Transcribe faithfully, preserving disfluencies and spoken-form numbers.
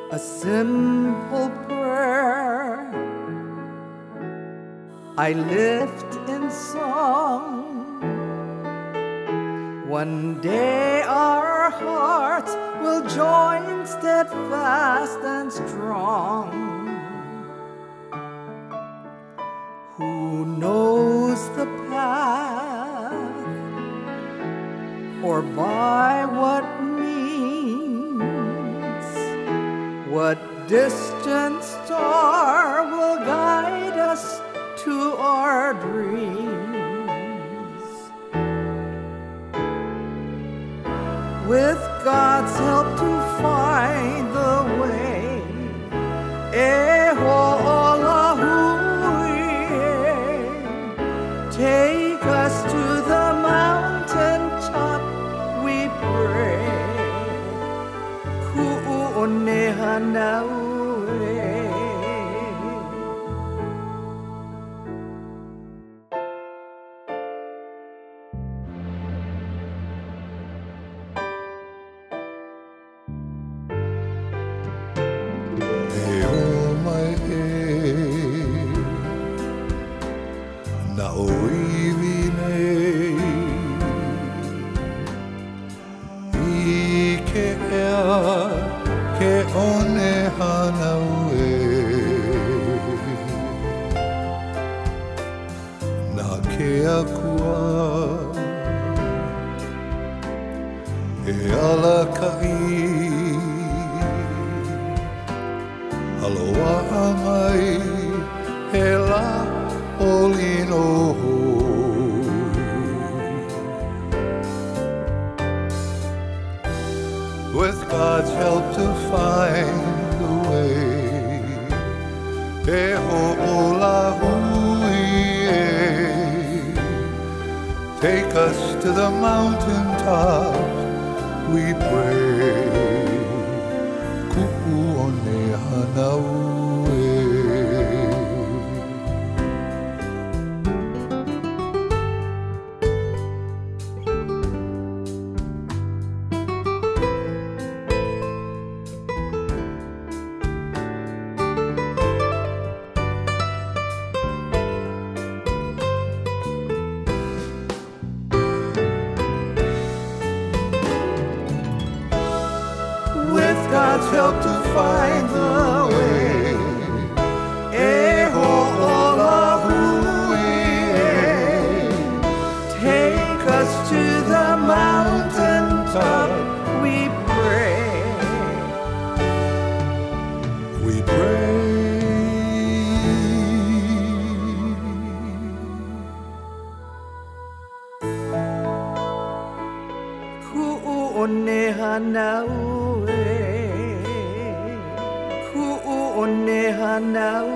A simple prayer I lift in song. One day our hearts will join steadfast and strong. Who knows the path, or by what means, what distant star will guide us to our dreams? With God's help to find the way, Eho Olahui, take us to the mountain top, we pray. Ku'u'onehanaue. Na oiwine I ke ea ke one hanaue Na ke akua e ala kai Aloha mai he la olino With God's help to find the way Eho Olahui, take us to the mountain top, we pray. Ku'u'onehanaue. With God's help to find the way, Eho Olahui, take us to the mountain top, we pray. We pray. Ku'u'onehanaue, Ku'u'onehanaue.